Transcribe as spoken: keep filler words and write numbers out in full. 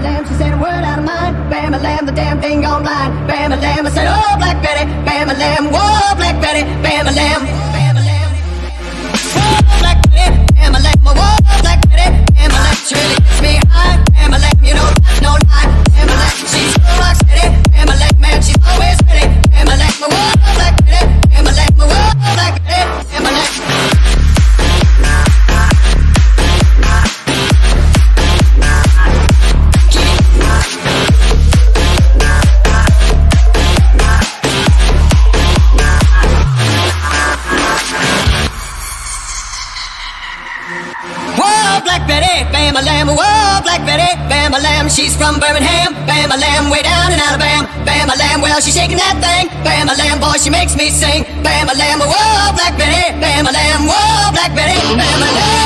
Lamb, she said a word out of mine. Bam a lamb, the damn thing gone blind. Bam a lamb, I said, oh, Black Betty. Bam a lamb, whoa, Black Betty. Bam a lamb, bam a lamb. Whoa, Black Betty. Bam a lamb, whoa, Black Betty. Bam a lamb, she really gets me high. Bam a lamb, you know that's no lie. Bam a lamb, she's so rock steady. Bam a lamb, man, she's always ready. Bam a lamb, whoa, Black Betty. Bam a lamb, whoa, Black Betty. Bam a lamb. Black Betty, bam a lamb, whoa, Black Betty, bam a lamb, she's from Birmingham, bam a lamb, way down in Alabama, bam a lamb, well, she's shaking that thing, bam a lamb, boy, she makes me sing, bam a lamb, whoa, Black Betty, bam a lamb, whoa, Black Betty, bam a lamb.